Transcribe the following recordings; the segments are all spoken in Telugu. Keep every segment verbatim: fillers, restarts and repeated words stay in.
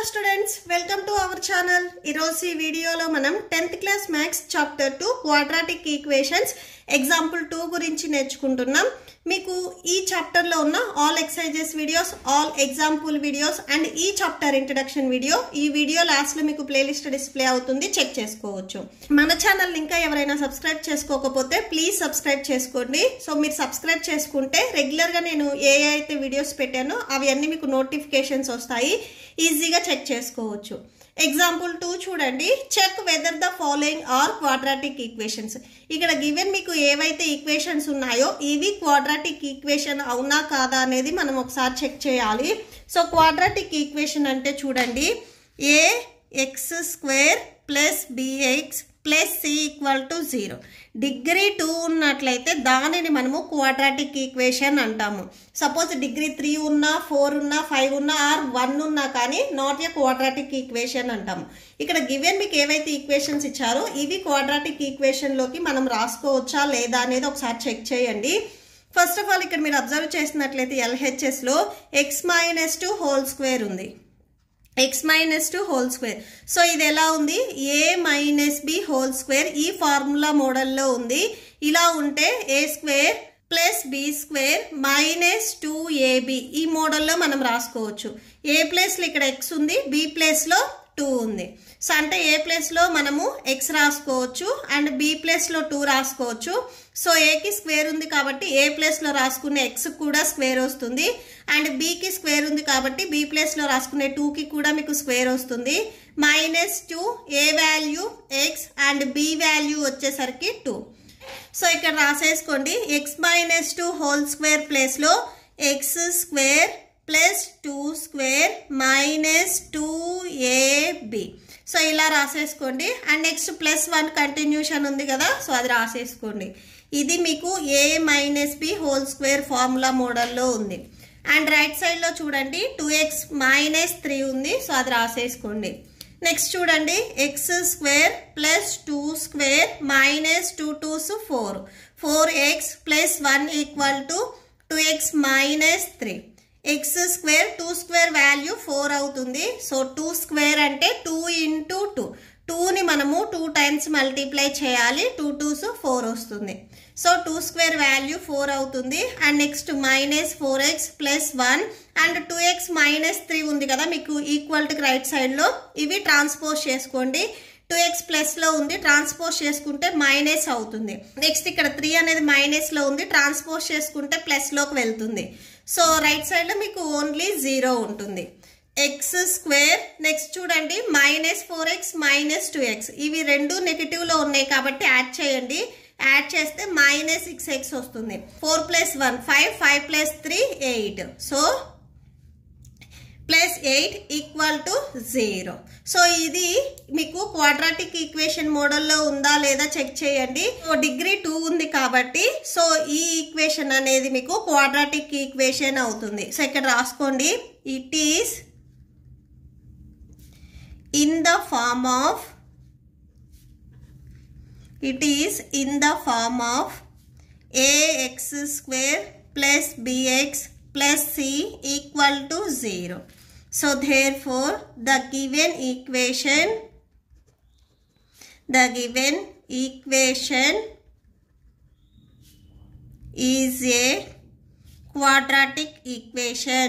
Hello students, welcome to our channel. ఈరోజు ఈ వీడియోలో మనం tenth class maths chapter two quadratic equations example two గురించి నేర్చుకుంటున్నాం. మీకు ఈ చాప్టర్ లో ఉన్న all exercises videos, all example videos and ఈ చాప్టర్ ఇంట్రడక్షన్ వీడియో ఈ వీడియో లాస్ట్ లో మీకు ప్లేలిస్ట్ డిస్ప్లే అవుతుంది, చెక్ చేసుకోవచ్చు. మన ఛానల్ ఇంకా ఎవరైనా సబ్స్క్రైబ్ చేసుకోకపోతే ప్లీజ్ సబ్స్క్రైబ్ చేసుకోండి. సో మీరు సబ్స్క్రైబ్ చేసుకుంటే రెగ్యులర్ గా నేను ఏ అయితే వీడియోస్ పెట్టానో అవి అన్ని మీకు నోటిఫికేషన్స్ వస్తాయి, ఈజీగా చెక్ చేసుకోవచ్చు. ఎగ్జాంపుల్ టూ చూడండి. Check whether the following are quadratic equations. ఇక్కడ గివెన్ మీకు ఏవైతే ఈక్వేషన్స్ ఉన్నాయో ఇవి క్వాడ్రాటిక్ ఈక్వేషన్ అవునా కాదా అనేది మనం ఒకసారి చెక్ చేయాలి. సో క్వాడ్రాటిక్ ఈక్వేషన్ అంటే చూడండి, a x square plus b x plus c equal to zero. Degree two ఉన్నట్లయితే దానిని మనము క్వాడ్రాటిక్ ఈక్వేషన్ అంటాము. సపోజ్ డిగ్రీ త్రీ ఉన్నా, ఫోర్ ఉన్నా, ఫైవ్ ఉన్నా ఆర్ వన్ ఉన్నా కానీ నాట్ ఏ క్వాడ్రాటిక్ ఈక్వేషన్ అంటాము. ఇక్కడ గివెన్ మీకు ఏవైతే ఈక్వేషన్స్ ఇచ్చారో ఇవి క్వాడ్రాటిక్ ఈక్వేషన్ లోకి మనం రాసుకోవచ్చా లేదా అనేది ఒకసారి చెక్ చేయండి. ఫస్ట్ ఆఫ్ ఆల్ ఇక్కడ మీరు అబ్జర్వ్ చేసినట్లయితే ఎల్హెచ్ఎస్ లో x minus two whole square ఉంది, x minus two whole square. So ఇది ఎలా ఉంది, a minus b whole square ఈ ఫార్ములా మోడల్లో ఉంది. ఇలా ఉంటే a square plus b square minus two a b ఈ మోడల్లో మనం రాసుకోవచ్చు. ఏ ప్లేస్లో ఇక్కడ ఎక్స్ ఉంది, బి ప్లేస్లో టూ ఉంది. సో అంటే ఏ ప్లేస్లో మనము ఎక్స్ రాసుకోవచ్చు అండ్ బి ప్లేస్లో టూ రాసుకోవచ్చు. సో ఏకి స్క్వేర్ ఉంది కాబట్టి ఏ ప్లేస్లో రాసుకునే ఎక్స్ కూడా స్క్వేర్ వస్తుంది, అండ్ బికి స్క్వేర్ ఉంది కాబట్టి బి ప్లేస్లో రాసుకునే టూకి కూడా మీకు స్క్వేర్ వస్తుంది. Minus two a value x and b value వచ్చేసరికి టూ. సో ఇక్కడ రాసేసుకోండి, x minus two whole square ప్లేస్లో x square plus two square minus two a b. So ఇలా రాసేసుకోండి. And next plus one continuation ఉంది కదా, సో అది రాసేసుకోండి. ఇది మీకు a minus b whole square formula మోడల్లో ఉంది. అండ్ రైట్ సైడ్లో చూడండి టూ ఎక్స్ మైనస్ త్రీ ఉంది, సో అది రాసేసుకోండి. నెక్స్ట్ చూడండి x square plus two square minus two twos four, four x plus one equal to two x minus three. X square two square value four అవుతుంది. సో టూ స్క్వేర్ అంటే టూ ఇంటూ టూ, టూని మనము టూ టైమ్స్ మల్టిప్లై చేయాలి, టూ టూస్ ఫోర్ వస్తుంది. So two square value four అవుతుంది. And next minus four x plus one and two x minus three ఉంది కదా మీకు ఈక్వల్ టు రైట్ సైడ్లో, ఇవి ట్రాన్స్పోజ్ చేసుకోండి. టూ ఎక్స్ ప్లస్లో ఉంది, ట్రాన్స్పోజ్ చేసుకుంటే మైనస్ అవుతుంది. నెక్స్ట్ ఇక్కడ త్రీ అనేది మైనస్లో ఉంది, ట్రాన్స్పోజ్ చేసుకుంటే ప్లస్లోకి వెళ్తుంది. సో రైట్ సైడ్లో మీకు ఓన్లీ జీరో ఉంటుంది. ఎక్స్ స్క్వేర్ నెక్స్ట్ చూడండి minus four x minus two x ఇవి రెండు నెగిటివ్లో ఉన్నాయి కాబట్టి యాడ్ చేయండి. యాడ్ చేస్తే మైనస్ సిక్స్ ఎక్స్ వస్తుంది. Four plus one five, five plus three eight. So plus eight equal to zero. So ఇది మీకు క్వాడ్రాటిక్ ఈక్వేషన్ మోడల్లో ఉందా లేదా చెక్ చేయండి. సో డిగ్రీ టూ ఉంది కాబట్టి సో ఈ ఈక్వేషన్ అనేది మీకు క్వాడ్రాటిక్ ఈక్వేషన్ అవుతుంది. సో ఇక్కడ రాసుకోండి, it is in the form of it is in the form of ax square plus bx plus c equal to zero. So therefore the given equation the given equation is a quadratic equation.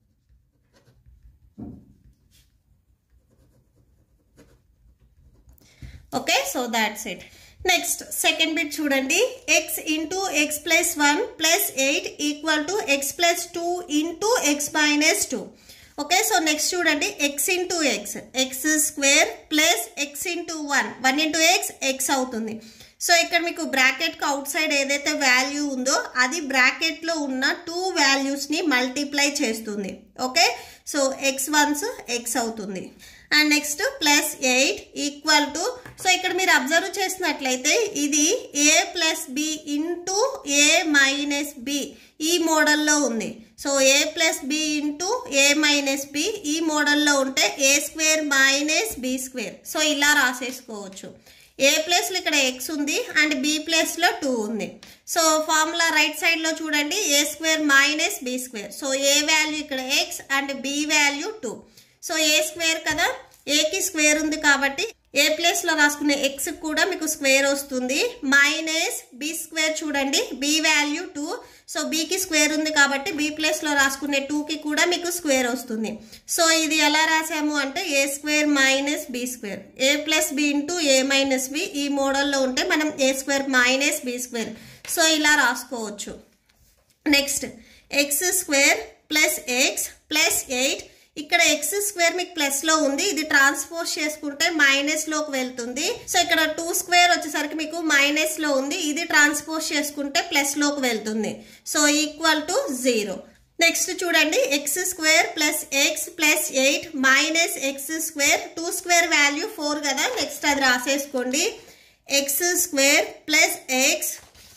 Okay, so that's it. Next second bit చూడండి, x into x plus one plus eight equal to x plus two into x minus two. Okay, so next చూడండి x into x, x square plus x into one, one into x x అవుతుంది. సో ఇక్కడ మీకు బ్రాకెట్కి అవుట్ సైడ్ ఏదైతే వాల్యూ ఉందో అది బ్రాకెట్లో ఉన్న టూ వాల్యూస్ని మల్టిప్లై చేస్తుంది. Okay, so x once x అవుతుంది. And next plus eight equal to, so ఇక్కడ మీరు అబ్జర్వ్ చేసినట్లయితే ఇది a plus b into a minus b ఈ మోడల్లో ఉంది. So a plus b into a minus b ఈ మోడల్లో ఉంటే a square minus b square. So ఇలా రాసేసుకోవచ్చు. ఏ ప్లేస్లో ఇక్కడ ఎక్స్ ఉంది అండ్ బి ప్లేస్లో టూ ఉంది. సో ఫార్ములా రైట్ సైడ్లో చూడండి a square minus b square. So a value ఇక్కడ x and b value two. So a square కదా, ఏకి స్క్వేర్ ఉంది కాబట్టి ఏ ప్లేస్లో రాసుకునే ఎక్స్ కూడా మీకు స్క్వేర్ వస్తుంది. మైనస్ బి స్క్వేర్ చూడండి, బి వాల్యూ టూ, సో బీకి స్క్వేర్ ఉంది కాబట్టి బి ప్లేస్లో రాసుకునే టూకి కూడా మీకు స్క్వేర్ వస్తుంది. సో ఇది ఎలా రాసాము అంటే a square minus b square, a plus b into a minus b, ఈ మోడల్లో ఉంటే మనం a square minus b square, so ఇలా రాసుకోవచ్చు. Next x square plus x plus eight, ఇక్కడ ఎక్స్ స్క్వేర్ మీకు ప్లస్ లో ఉంది, ఇది ట్రాన్స్పోజ్ చేసుకుంటే మైనస్ లోకి వెళ్తుంది. సో ఇక్కడ టూ స్క్వేర్ వచ్చేసరికి మీకు మైనస్ లో ఉంది, ఇది ట్రాన్స్పోజ్ చేసుకుంటే ప్లస్ లోకి వెళ్తుంది. So equal to zero. Next చూడండి x square plus x plus eight minus x square, two square value four కదా, నెక్స్ట్ అది రాసేసుకోండి. X square plus x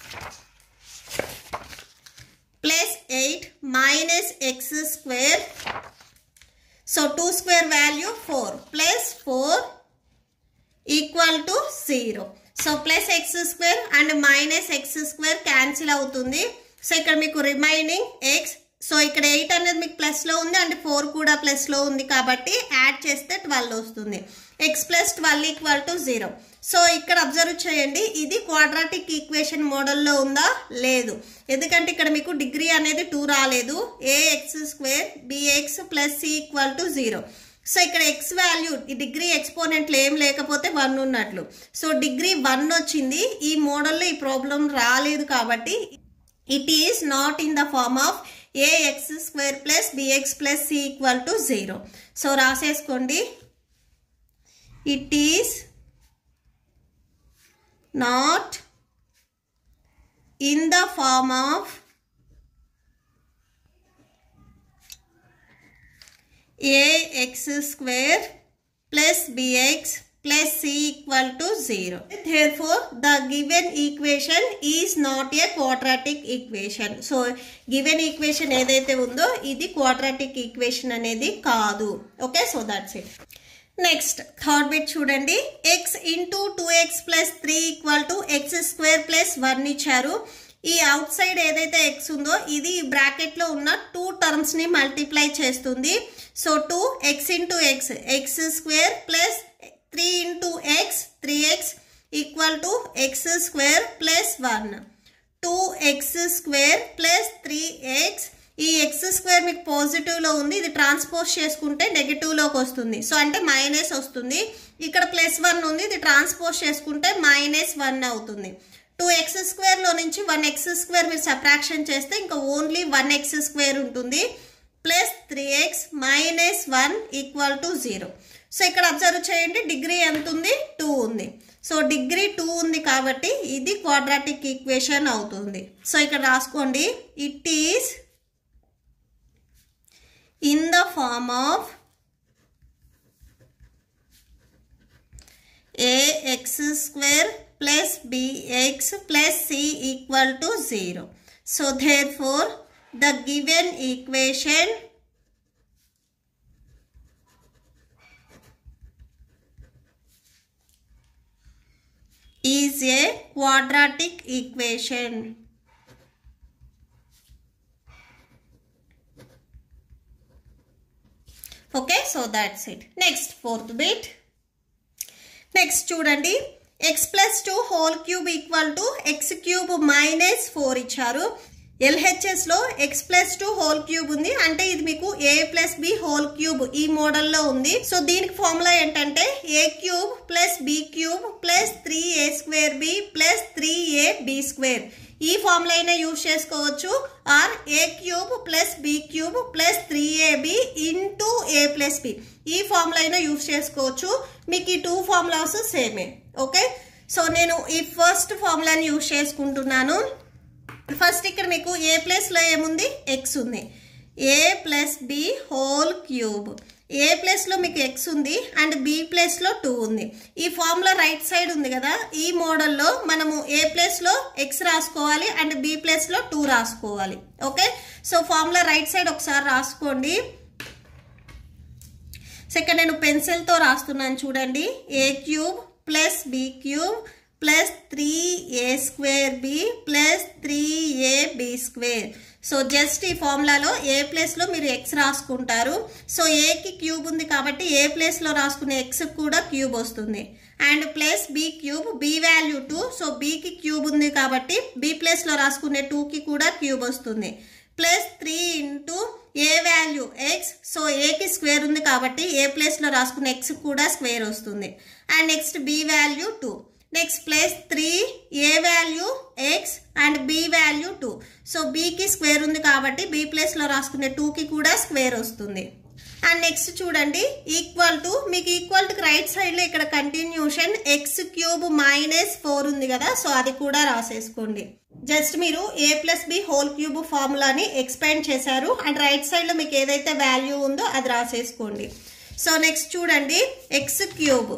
plus eight minus x square, so two square value four plus four equal to zero. So plus x square and minus x square cancel అవుతుంది. సో ఇక్కడ మీకు రిమైనింగ్ ఎక్స్, సో ఇక్కడ ఎయిట్ అనేది మీకు ప్లస్లో ఉంది అండ్ ఫోర్ కూడా ప్లస్లో ఉంది కాబట్టి యాడ్ చేస్తే ట్వెల్వ్ వస్తుంది. X plus twelve equal to zero. So ఇక్కడ అబ్జర్వ్ చేయండి, ఇది క్వాడ్రాటిక్ ఈక్వేషన్ మోడల్లో ఉందా, లేదు, ఎందుకంటే ఇక్కడ మీకు డిగ్రీ అనేది టూ రాలేదు. A x square b x plus c equal to zero. So ఇక్కడ ఎక్స్ వాల్యూ ఈ డిగ్రీ ఎక్స్పోనెంట్లు ఏం లేకపోతే వన్ ఉన్నట్లు, సో డిగ్రీ వన్ వచ్చింది. ఈ మోడల్లో ఈ ప్రాబ్లం రాలేదు కాబట్టి it is not in the form of a x square plus b x plus c equal to zero. So రాసేసుకోండి, it is not in the form of ax square plus bx plus c equal to zero. Therefore, the given equation is not a quadratic equation. So, given equation ఏదైతే ఉందో ఇది quadratic equation అనేది కాదు. Okay, so that's it. Next third bit చూడండి, x into two x plus three equal to x square plus one ఇచ్చారు. ఈ అవుట్ సైడ్ ఏదైతే ఎక్స్ ఉందో ఇది బ్రాకెట్లో ఉన్న టూ టర్మ్స్ని మల్టిప్లై చేస్తుంది. So two x into x, x square plus three into x three x equal to x square plus one, two x square plus three x. ఈ ఎక్స్ స్క్వేర్ మీకు పాజిటివ్లో ఉంది, ఇది ట్రాన్స్పోజ్ చేసుకుంటే నెగిటివ్లోకి వస్తుంది, సో అంటే మైనస్ వస్తుంది. ఇక్కడ ప్లస్ వన్ ఉంది, ఇది ట్రాన్స్పోజ్ చేసుకుంటే మైనస్ వన్ అవుతుంది. టూ ఎక్స్ స్క్వేర్లో నుంచి వన్ ఎక్స్ స్క్వేర్ మీరు సబ్ట్రాక్షన్ చేస్తే ఇంకా ఓన్లీ వన్ ఎక్స్ స్క్వేర్ ఉంటుంది, plus three x minus one equal to zero. So ఇక్కడ అబ్జర్వ్ చేయండి, డిగ్రీ ఎంత ఉంది, టూ ఉంది. సో డిగ్రీ టూ ఉంది కాబట్టి ఇది క్వాడ్రాటిక్ ఈక్వేషన్ అవుతుంది. సో ఇక్కడ రాసుకోండి, it is in the form of ax square plus bx plus c equal to zero. So therefore the given equation is a quadratic equation. Okay, so that's it. Next fourth bit. Next చూడండి, x plus two whole cube equal to x cube minus four ఇచ్చారు. L H S లో x plus two whole cube ఉంది, అంటే ఇది మీకు a plus b whole cube ఈ మోడల్లో ఉంది. సో దీనికి ఫార్ములా ఏంటంటే a cube plus b cube plus three a square b plus three a b square. ఈ ఫార్ములా అయినా యూజ్ చేసుకోవచ్చు, or a cube plus b cube plus three a b into a plus b, ఈ ఫార్ములా అయినా యూజ్ చేసుకోవచ్చు. మీకు ఈ టూ ఫార్ములాస్ సేమే. ఓకే, సో నేను ఈ ఫస్ట్ ఫార్ములాని యూజ్ చేసుకుంటున్నాను. ఫస్ట్ ఇక్కడ మీకు ఏ ప్లస్లో ఏముంది, ఎక్స్ ఉంది, a plus b whole cube, a ప్లస్లో మీకు ఎక్స్ ఉంది అండ్ బి ప్లస్లో టూ ఉంది. ఈ ఫార్ములా రైట్ సైడ్ ఉంది కదా, ఈ మోడల్లో మనము ఏ ప్లస్లో ఎక్స్ రాసుకోవాలి అండ్ బి ప్లస్లో టూ రాసుకోవాలి. Okay, so formula right side ఒకసారి రాసుకోండి. సెకండ్ నేను పెన్సిల్తో రాస్తున్నాను చూడండి, a cube plus b cube plus three a square b plus three a b square. So just ఈ ఫార్ములాలో ఏ ప్లేస్లో మీరు ఎక్స్ రాసుకుంటారు. సో ఏకి క్యూబ్ ఉంది కాబట్టి ఏ ప్లేస్లో రాసుకునే ఎక్స్ కూడా క్యూబ్ వస్తుంది. And plus b cube, b value two. So బికి క్యూబ్ ఉంది కాబట్టి బి ప్లేస్లో రాసుకునే టూకి కూడా క్యూబ్ వస్తుంది. Plus three into a value x. So ఏకి స్క్వేర్ ఉంది కాబట్టి ఏ ప్లేస్లో రాసుకునే ఎక్స్ కూడా స్క్వేర్ వస్తుంది. And next b value two. Next plus three a value x and b value two. So బికి స్క్వేర్ ఉంది కాబట్టి బి ప్లేస్లో రాసుకునే టూకి కూడా స్క్వేర్ వస్తుంది. అండ్ నెక్స్ట్ చూడండి ఈక్వల్ టు, మీకు ఈక్వల్ టు రైట్ సైడ్లో ఇక్కడ continuation x cube minus four ఉంది కదా, సో అది కూడా రాసేసుకోండి. జస్ట్ మీరు a plus b whole cube ఫార్ములాని ఎక్స్పాండ్ చేశారు అండ్ రైట్ సైడ్లో మీకు ఏదైతే వాల్యూ ఉందో అది రాసేసుకోండి. సో నెక్స్ట్ చూడండి x cube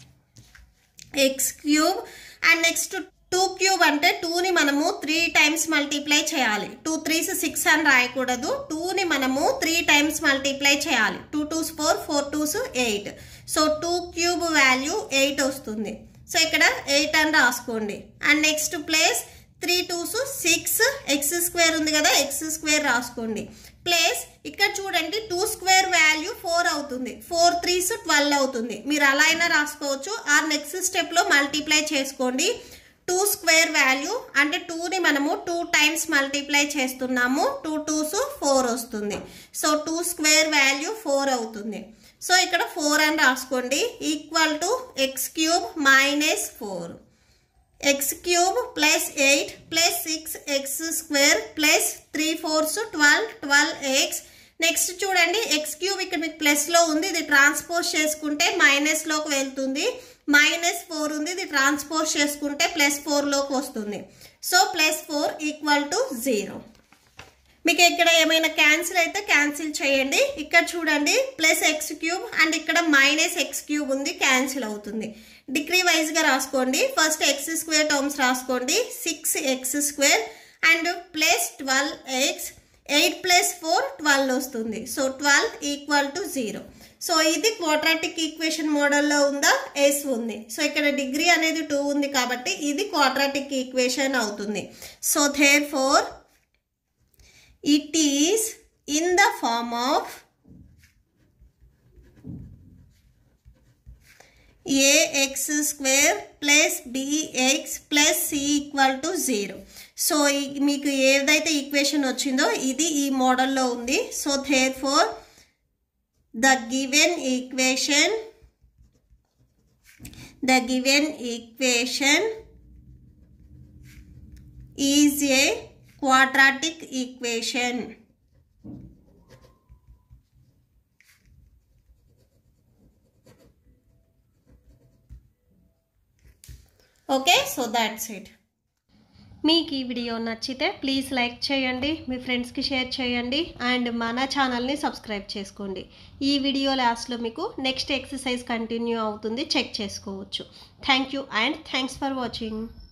x cube and next two cube అంటే టూని మనము త్రీ టైమ్స్ మల్టిప్లై చేయాలి. టూ త్రీస్ సిక్స్ అని రాయకూడదు, టూని మనము త్రీ టైమ్స్ మల్టిప్లై చేయాలి. Two twos four, four twos eight. So two cube value eight వస్తుంది. సో ఇక్కడ ఎయిట్ అని రాసుకోండి. And next place three twos six, x square ఉంది కదా, ఎక్స్ స్క్వేర్ రాసుకోండి. ప్లేస్ ఇక్కడ చూడండి టూ స్క్వేర్ వాల్యూ ఫోర్ అవుతుంది, ఫోర్ త్రీస్ ట్వెల్వ్ అవుతుంది. మీరు అలా అయినా రాసుకోవచ్చు. ఆ నెక్స్ట్ స్టెప్లో మల్టిప్లై చేసుకోండి. టూ స్క్వేర్ వాల్యూ అంటే టూని మనము టూ టైమ్స్ మల్టిప్లై చేస్తున్నాము, టూ టూస్ ఫోర్ వస్తుంది. So two square value four అవుతుంది. సో ఇక్కడ ఫోర్ అని రాసుకోండి. Equal to x cube minus four. X cube plus eight plus six x square plus three fours twelve, twelve x. Next చూడండి ఎక్స్ క్యూబ్ ఇక్కడ మీకు ప్లస్లో ఉంది, ఇది ట్రాన్స్పోజ్ చేసుకుంటే మైనస్లోకి వెళ్తుంది. మైనస్ ఫోర్ ఉంది, ఇది ట్రాన్స్పోజ్ చేసుకుంటే ప్లస్ ఫోర్లోకి వస్తుంది. So plus four equal to zero. మీకు ఇక్కడ ఏమైనా క్యాన్సిల్ అయితే క్యాన్సిల్ చేయండి. ఇక్కడ చూడండి ప్లస్ ఎక్స్ క్యూబ్ అండ్ ఇక్కడ మైనస్ ఎక్స్ క్యూబ్ ఉంది, క్యాన్సిల్ అవుతుంది. డిగ్రీ వైజ్గా రాసుకోండి. ఫస్ట్ ఎక్స్ స్క్వేర్ టర్మ్స్ రాసుకోండి. Six x square and plus twelve x. Eight plus four twelve వస్తుంది. So twelve equal to zero. So ఇది క్వాడ్రాటిక్ ఈక్వేషన్ మోడల్లో ఉందా, ఎస్ ఉంది. సో ఇక్కడ డిగ్రీ అనేది టూ ఉంది కాబట్టి ఇది క్వాడ్రాటిక్ ఈక్వేషన్ అవుతుంది. So therefore it is in the form of a x square plus b x plus c equal to zero. So మీకు ఏదైతే ఈక్వేషన్ వచ్చిందో ఇది ఈ మోడల్లో ఉంది. So therefore the given equation the given equation is a quadratic equation. Okay, so that's it. మీకు ఈ వీడియో నచ్చితే ప్లీజ్ లైక్ చేయండి, మీ ఫ్రెండ్స్కి షేర్ చేయండి అండ్ మన ఛానల్ని సబ్స్క్రైబ్ చేసుకోండి. ఈ వీడియో లాస్ట్లో మీకు నెక్స్ట్ ఎక్సర్సైజ్ కంటిన్యూ అవుతుంది, చెక్ చేసుకోవచ్చు. Thank you and thanks for watching.